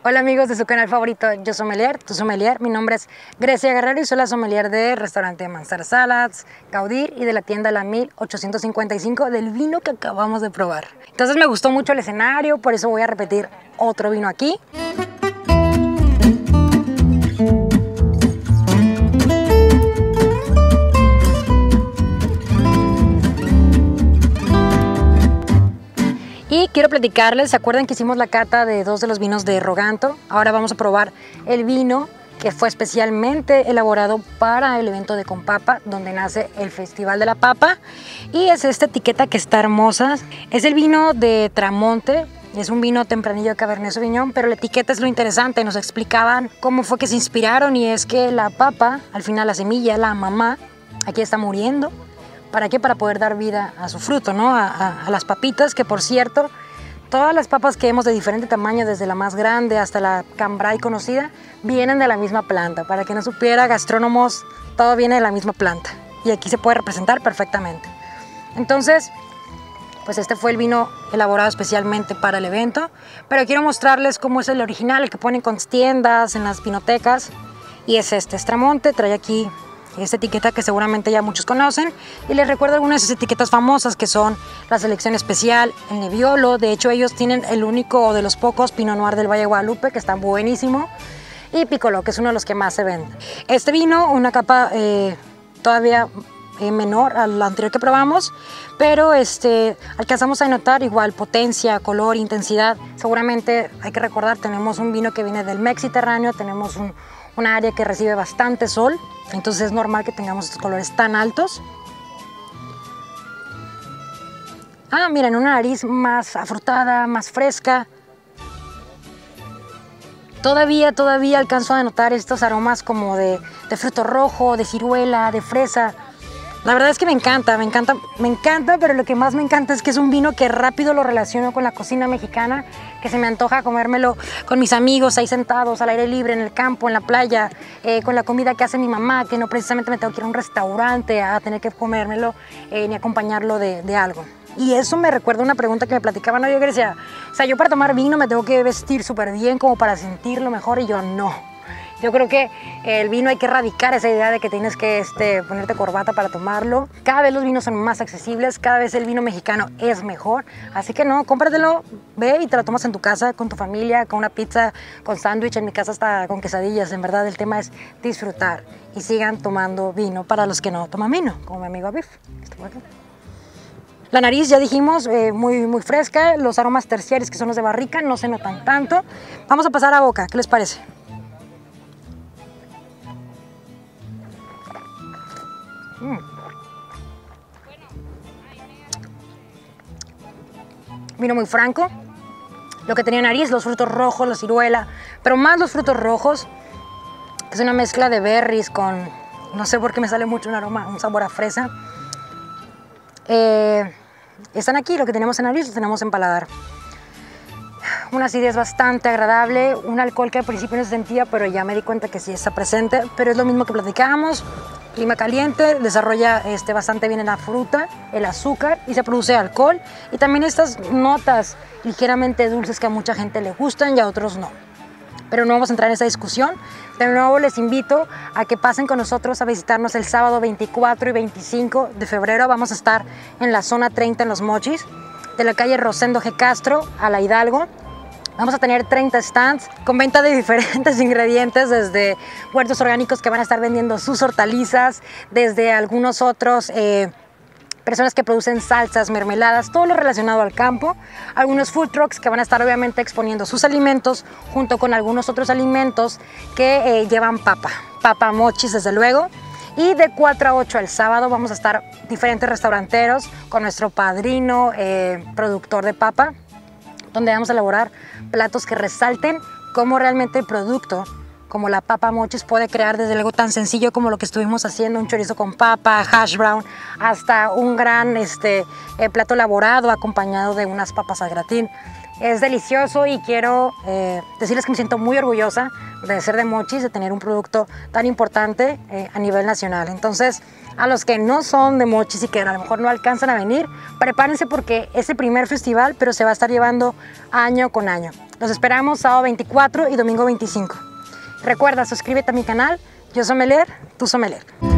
Hola amigos de su canal favorito, Yo Sommelier, tu sommelier. Mi nombre es Grecia Guerrero y soy la sommelier del restaurante Manzar Salads, Gaudir y de la tienda La 1855 del vino que acabamos de probar. Entonces me gustó mucho el escenario, por eso voy a repetir otro vino aquí. Y quiero platicarles, ¿se acuerdan que hicimos la cata de dos de los vinos de Roganto? Ahora vamos a probar el vino que fue especialmente elaborado para el evento de Compapa, donde nace el Festival de la Papa. Y es esta etiqueta que está hermosa. Es el vino de Tramonte. Es un vino tempranillo de Cabernet Sauvignon, pero la etiqueta es lo interesante. Nos explicaban cómo fue que se inspiraron y es que la papa, al final la semilla, la mamá, aquí está muriendo. ¿Para qué? Para poder dar vida a su fruto, ¿no? A las papitas, que por cierto, todas las papas que vemos de diferente tamaño, desde la más grande hasta la cambray conocida, vienen de la misma planta. Para que no supiera, gastrónomos, todo viene de la misma planta. Y aquí se puede representar perfectamente. Entonces, pues este fue el vino elaborado especialmente para el evento. Pero quiero mostrarles cómo es el original, el que ponen con tiendas, en las vinotecas. Y es este, Tramonte, trae aquí esta etiqueta que seguramente ya muchos conocen, y les recuerdo algunas de esas etiquetas famosas que son la selección especial, el Nebbiolo. De hecho ellos tienen el único de los pocos Pinot Noir del Valle de Guadalupe, que está buenísimo, y Piccolo, que es uno de los que más se vende. Este vino, una capa todavía menor al anterior que probamos, pero alcanzamos a notar igual potencia, color, intensidad. Seguramente hay que recordar, tenemos un vino que viene del Mediterráneo, tenemos una área que recibe bastante sol, entonces es normal que tengamos estos colores tan altos. Miren, una nariz más afrutada, más fresca. Todavía alcanzo a notar estos aromas como de fruto rojo, de ciruela, de fresa. La verdad es que me encanta, pero lo que más me encanta es que es un vino que rápido lo relaciono con la cocina mexicana, que se me antoja comérmelo con mis amigos ahí sentados al aire libre, en el campo, en la playa, con la comida que hace mi mamá, que no precisamente me tengo que ir a un restaurante a tener que comérmelo ni acompañarlo de algo. Y eso me recuerda una pregunta que me platicaban, oye Grecia, o sea, yo para tomar vino me tengo que vestir súper bien como para sentirlo mejor, y yo no. Yo creo que el vino hay que erradicar esa idea de que tienes que ponerte corbata para tomarlo. Cada vez los vinos son más accesibles, cada vez el vino mexicano es mejor. Así que no, cómpratelo, ve y te lo tomas en tu casa, con tu familia, con una pizza, con sándwich, en mi casa hasta con quesadillas. En verdad el tema es disfrutar y sigan tomando vino para los que no toman vino, como mi amigo Abif. La nariz, ya dijimos, muy fresca. Los aromas terciarios, que son los de barrica, no se notan tanto. Vamos a pasar a boca, ¿qué les parece? Vino muy franco. Lo que tenía nariz, los frutos rojos, la ciruela, pero más los frutos rojos, que es una mezcla de berries con, no sé por qué me sale mucho un aroma, un sabor a fresa. Están aquí, lo que tenemos en nariz lo tenemos en paladar. Una acidez bastante agradable, un alcohol que al principio no se sentía, pero ya me di cuenta que sí está presente, pero es lo mismo que platicábamos. Clima caliente, desarrolla bastante bien en la fruta, el azúcar, y se produce alcohol, y también estas notas ligeramente dulces que a mucha gente le gustan y a otros no. Pero no vamos a entrar en esa discusión. De nuevo les invito a que pasen con nosotros a visitarnos el sábado 24 y 25 de febrero. Vamos a estar en la zona 30 en Los Mochis, de la calle Rosendo G. Castro a la Hidalgo. Vamos a tener 30 stands con venta de diferentes ingredientes, desde huertos orgánicos que van a estar vendiendo sus hortalizas, desde algunos otros personas que producen salsas, mermeladas, todo lo relacionado al campo. Algunos food trucks que van a estar obviamente exponiendo sus alimentos junto con algunos otros alimentos que llevan papa mochis desde luego. Y de 4 a 8 el sábado vamos a estar diferentes restauranteros con nuestro padrino productor de papa, donde vamos a elaborar platos que resalten cómo realmente el producto, como la papa mochis, puede crear desde algo tan sencillo como lo que estuvimos haciendo, un chorizo con papa, hash brown, hasta un gran plato elaborado acompañado de unas papas al gratín. Es delicioso y quiero decirles que me siento muy orgullosa de ser de Mochis, de tener un producto tan importante a nivel nacional. Entonces, a los que no son de Mochis y que a lo mejor no alcanzan a venir, prepárense porque es el primer festival, pero se va a estar llevando año con año. Los esperamos sábado 24 y domingo 25. Recuerda, suscríbete a mi canal. Yo sommelier, tu sommelier.